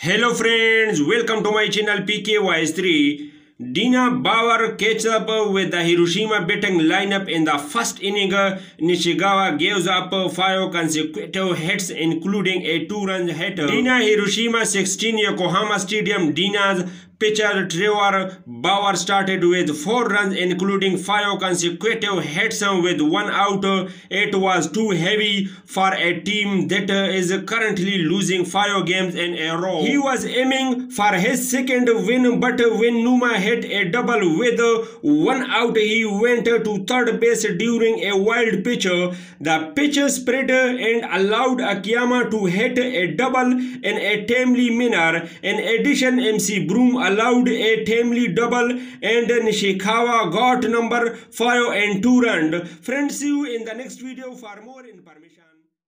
Hello friends, welcome to my channel PKY3. ＤeNA Bauer catches up with the Hiroshima batting lineup in the first inning. Nishigawa gives up 5 consecutive hits including a 2-run hit. DeNA Hiroshima 16 Yokohama Stadium. ＤeNA's pitcher Trevor Bauer started with 4 runs including 5 consecutive hits with 1 out. It was too heavy for a team that is currently losing 5 games in a row. He was aiming for his second win, but when Numa hit a double with 1 out, he went to third base during a wild pitch. The pitch spread and allowed Akiyama to hit a double in a timely manner. In addition, MC Broom allowed a timely double and Nishikawa got number 5 and 2 runs. Friends, see you in the next video for more information.